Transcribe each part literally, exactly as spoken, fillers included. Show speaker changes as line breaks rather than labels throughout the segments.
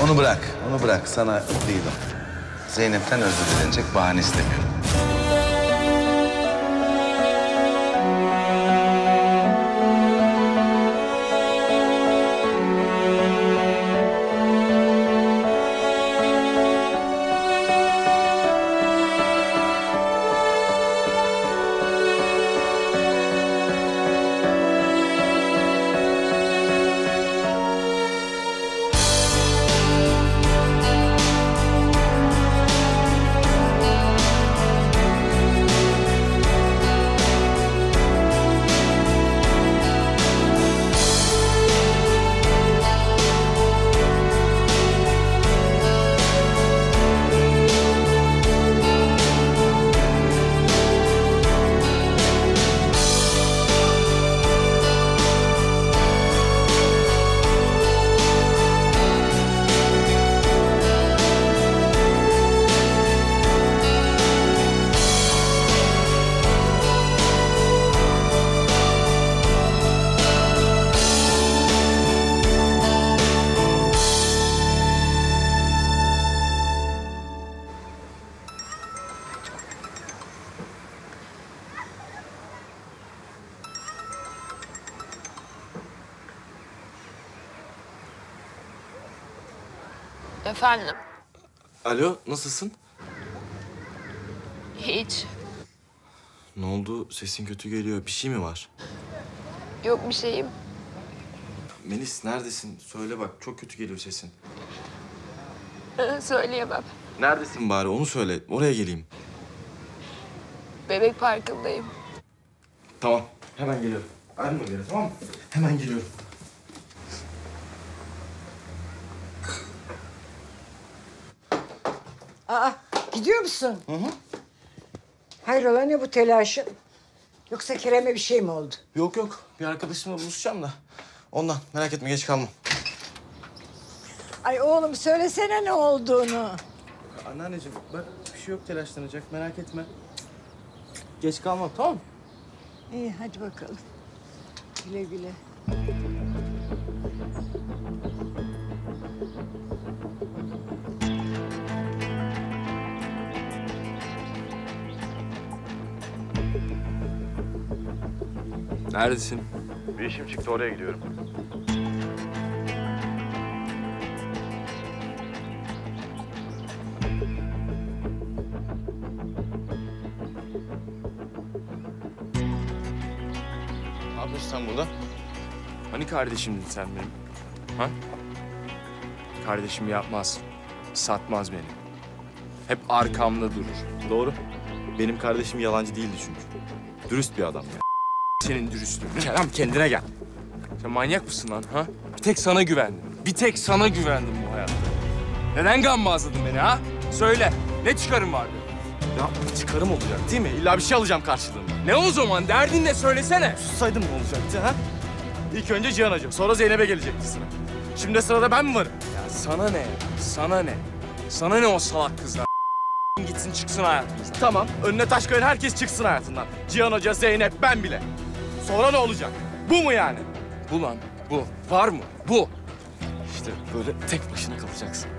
onu bırak, onu bırak. Sana değil o. Zeynep'ten özür dilenecek bahane istemiyorum.
Efendim?
Alo, nasılsın?
Hiç.
Ne oldu? Sesin kötü geliyor. Bir şey mi var?
Yok bir şeyim.
Melis, neredesin? Söyle bak, çok kötü geliyor sesin.
Ee, Söyleyemem.
Neredesin bari, onu söyle. Oraya geleyim.
Bebek parkındayım.
Tamam, hemen geliyorum. Ayrılma bir yere, tamam mı? Hemen geliyorum.
Aa, gidiyor musun?
Hı hı.
Hayrola, ne bu telaşın? Yoksa Kerem'e bir şey mi oldu?
Yok yok, bir arkadaşımla buluşacağım da. Ondan, merak etme, geç kalmam.
Ay oğlum, söylesene ne olduğunu.
Anneanneciğim, bak bir şey yok telaşlanacak, merak etme. Geç kalmam, tamam mı?
İyi, hadi bakalım. Güle güle.
Neredesin?
Bir işim çıktı, oraya gidiyorum.
Ne yapıyorsun sen burada?
Hani kardeşimdin sen benim? Ha? Kardeşim yapmaz. Satmaz beni. Hep arkamda durur.
Doğru. Benim kardeşim yalancı değildi çünkü. Dürüst bir adam ya.
Senin dürüstlüğün. Kerem kendine gel. Sen manyak mısın lan ha? Bir tek sana güvendim. Bir tek sana güvendim bu hayatta. Neden gambazladın beni ha? Söyle. Ne çıkarım vardı?
Ya çıkarım olacak değil mi? İlla bir şey alacağım karşılığında.
Ne o zaman? Derdin ne? Söylesene.
Sussaydım ne olacaktı ha? İlk önce Cihan Hacı, sonra Zeynep'e gelecekti sıra. Şimdi de sırada ben mi varım?
Ya sana ne? Sana ne? Sana ne o salak kızlar? Gitsin çıksın hayatımızdan.
Tamam, önüne taş koyan herkes çıksın hayatından. Cihan Hoca, Zeynep, ben bile. Sonra ne olacak? Bu mu yani?
Bu lan. Bu. Var mı? Bu.
İşte böyle tek başına kalacaksın.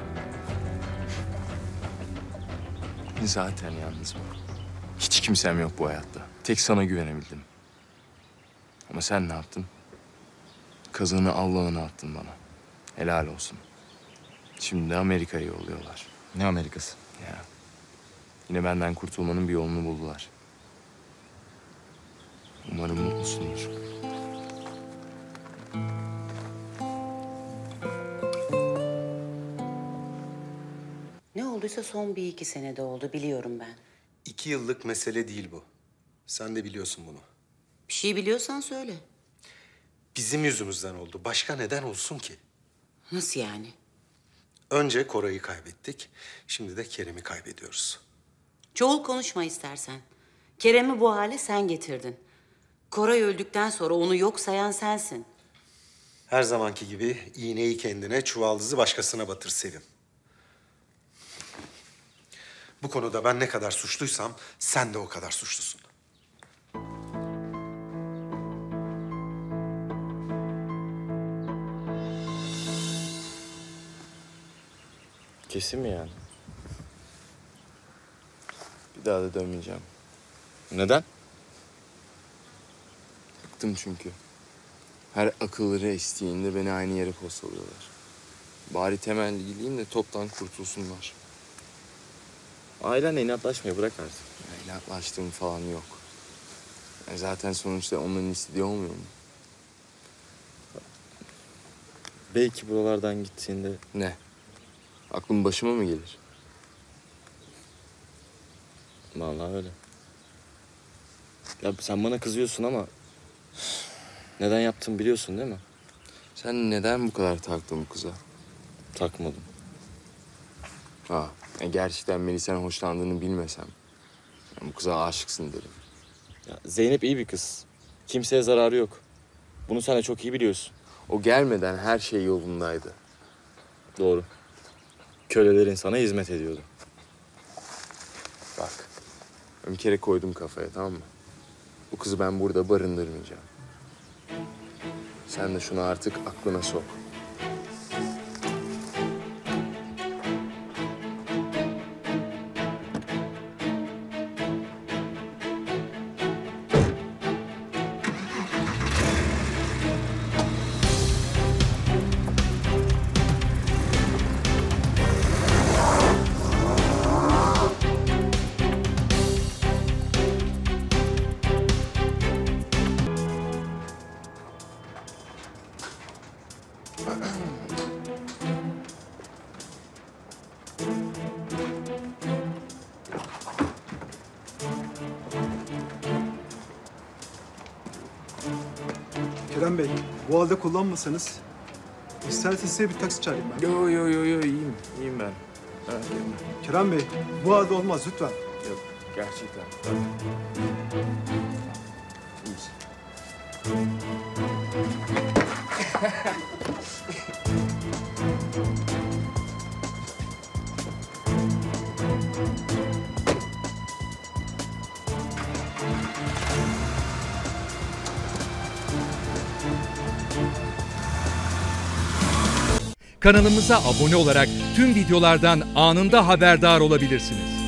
Zaten yalnızım. Hiç kimsem yok bu hayatta. Tek sana güvenebildim. Ama sen ne yaptın? Kazığını Allah'ına attın bana. Helal olsun. Şimdi de Amerika'ya yolluyorlar.
Ne Amerikası?
Ya. Yine benden kurtulmanın bir yolunu buldular. Umarım mutlusundur.
Ne olduysa son bir iki senede oldu, biliyorum ben.
İki yıllık mesele değil bu. Sen de biliyorsun bunu.
Bir şey biliyorsan söyle.
Bizim yüzümüzden oldu. Başka neden olsun ki?
Nasıl yani?
Önce Koray'ı kaybettik. Şimdi de Kerem'i kaybediyoruz.
Çoğul konuşma istersen. Kerem'i bu hale sen getirdin. Koray öldükten sonra onu yok sayan sensin.
Her zamanki gibi iğneyi kendine, çuvaldızı başkasına batır Sevim. Bu konuda ben ne kadar suçluysam sen de o kadar suçlusun.
Kesin mi yani? Bir daha da dönmeyeceğim. Neden? Bıktım çünkü. Her akılları estiğinde beni aynı yere postalıyorlar. Bari temelli gideyim de toptan kurtulsunlar. Ailenle inatlaşmayı bırak artık. Ya, inatlaştığım falan yok. Yani zaten sonuçta onların istediği olmuyor mu? Belki buralardan gittiğinde... Ne? Aklım başıma mı gelir? Vallahi öyle. Ya sen bana kızıyorsun ama... Neden yaptığımı biliyorsun değil mi? Sen neden bu kadar taktın bu kıza? Takmadım. Ha, e gerçekten Melisa'nın hoşlandığını bilmesem... Yani bu kıza aşıksın derim.
Ya Zeynep iyi bir kız. Kimseye zararı yok. Bunu sen de çok iyi biliyorsun.
O gelmeden her şey yolundaydı.
Doğru. Kölelerin sana hizmet ediyordu.
Bak, ben bir kere koydum kafaya, tamam mı? Bu kızı ben burada barındırmayacağım. Sen de şunu artık aklına sok.
Kerem Bey, bu halde kullanmasanız isterseniz size bir taksi çağırayım ben.
Yo yo yo yo iyiyim, iyiyim ben. Merak etme.
Kerem Bey, bu halde olmaz lütfen.
Yok, gerçekten. İyiyiz.
Kanalımıza abone olarak tüm videolardan anında haberdar olabilirsiniz.